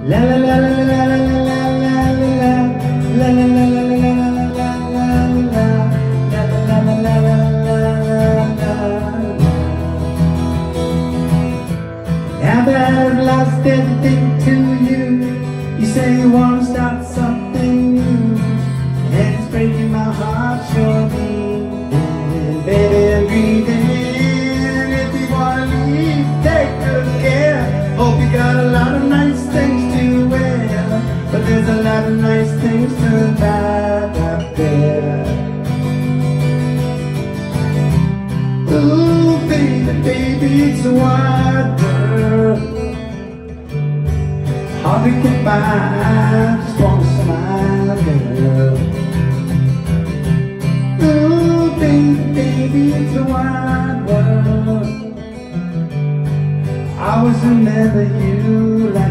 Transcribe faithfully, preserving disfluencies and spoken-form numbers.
La la la la la la la la la la la la la la now that I've lost everything to you, you say you wanna start something new, and it's breaking my heart, surely. And baby, I'm grieving. If you wanna leave, take good care. Hope you got a lot of nice things to wear, but there's a lot of nice things to buy out there. Ooh, baby, baby, it's a wide world. Hard to get by, just want to smile, girl. Ooh, baby, baby, it's a wide world. I always remember you like